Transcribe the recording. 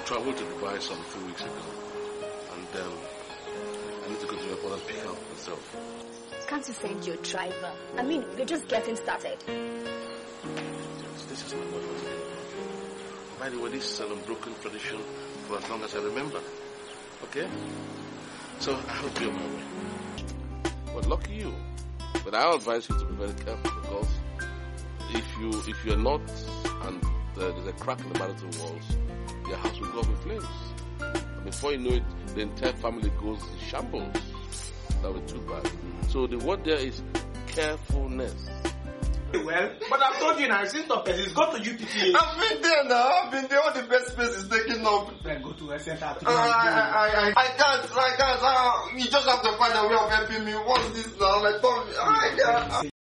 traveled to Dubai some few weeks ago, and I need to go to the airport and pick up myself. Can't you send your driver? I mean, we're just getting started. This is my mother's. By the way, this is an unbroken tradition for as long as I remember. Okay? So I hope you're on my way. But lucky you. But I advise you to be very careful because if you're not and there's a crack in the marital walls, your house will go up in flames. And before you know it, the entire family goes in shambles. That would be too bad. So the word there is carefulness. Well, but I've told you now, since the person go to UPTA. I've been there now. I've been there. All the best place is taken up. Then go to a center. I can't. You just have to find a way of helping me. What's this now? I can't.